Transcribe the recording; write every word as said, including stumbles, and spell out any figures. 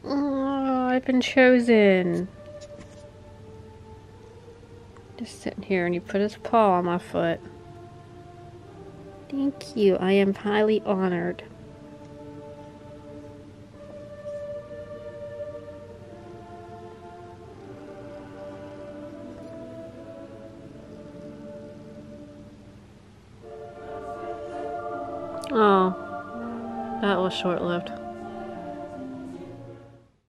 Oh, I've been chosen. Just sitting here and he put his paw on my foot. Thank you. I am highly honored. Oh, that was short-lived.